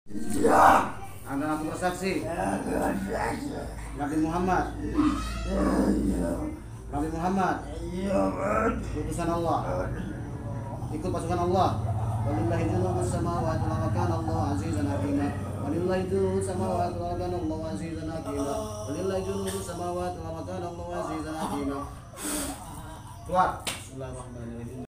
Akan aku bersaksi Nabi Muhammad utusan Allah, ikut pasukan Allah. Walillahi junudus samawati wa kana Allahu azizan hakima. Walillahi junudus samawati wa kana Allahu azizan hakima. Walillahi junudus samawati wa kana Allahu azizan hakima. Keluar. Bismillahirrahmanirrahim.